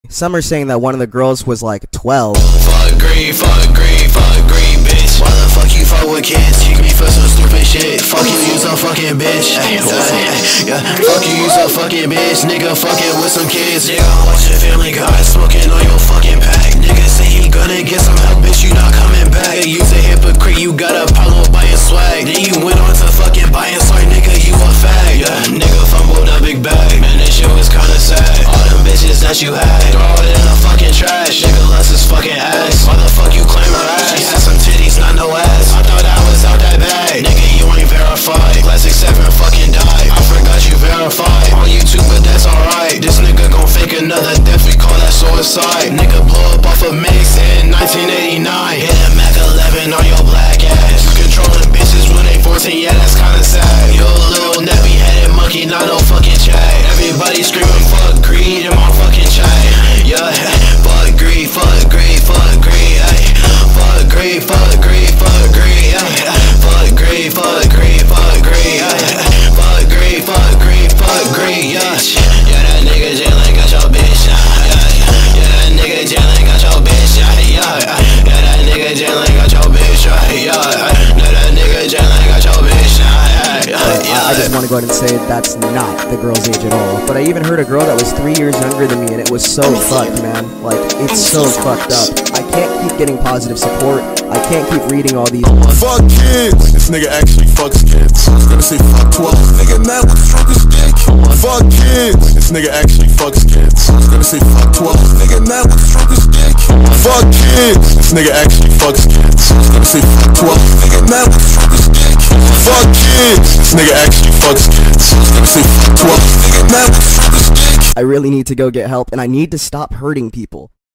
Some are saying that one of the girls was like 12. Fuck green, bitch. Why the fuck you fuck with kids? Kick me for some stupid shit. Fuck you, you some fucking bitch. Yeah, fuck you, you some fucking bitch. Nigga fucking with some kids. Nigga, watch your Family Guy, smoking on your fucking pack. Nigga say he gonna get some help, bitch, you not coming back. You a hypocrite, you got a problem with buying swag. Then you went on to fucking buying swag, nigga, you a fag. Yeah, nigga fumbled a big bag. Man, this shit was kinda sad. All them bitches that you had, throw it in the fucking trash. Nigga lost his fucking ass. Why the fuck you claim her ass? She had some titties, not no ass. I thought I was out that bag. Nigga, you ain't verified. Classic 7 fucking died. I forgot you verified on YouTube, but that's alright. This nigga gon' fake another death, we call that suicide. Nigga blow up off a mix in 1989. Hit a Mac 11 on your black ass. Controlling bitches when they 14, yeah, that's kinda sad. You a little nappy headed monkey, not no fucking chat. Everybody screaming fuck greed in my fucking chat. Yeah, fuck greed, fuck greed, fuck greed, ay. Fuck greed, fuck greed, fuck greed, ay. Fuck greed, fuck greed, fuck greed, ay. Fuck greed, fuck greed, fuck greed, yeah. Yeah, that nigga jailin' got your bitch, yeah. Yeah, that nigga jailin' got your bitch, yeah. Yeah, that nigga jailin' got your bitch, yeah. Yeah, that nigga jailin' got your bitch, yeah. I just want to go ahead and say that's not the girl's age at all. But I even heard a girl that was 3 years younger than me, and it was so fucked, man. Like, it's so fucked up. I can't keep getting positive support. I can't keep reading all these. Fuck kids. This nigga actually fucks kids. I was gonna say fuck 12. Nigga mad with the strongest dick. Fuck kids. This nigga actually fucks kids. I was gonna say fuck 12. Nigga mad with the strongest dick. Fuck kids. This nigga actually fucks kids. I was gonna say fuck 12. Nigga mad with the strongest dick. Fuck kids. This nigga actually fucks kids. I was gonna say fuck 12. Nigga mad with the strongest dick. I really need to go get help, and I need to stop hurting people.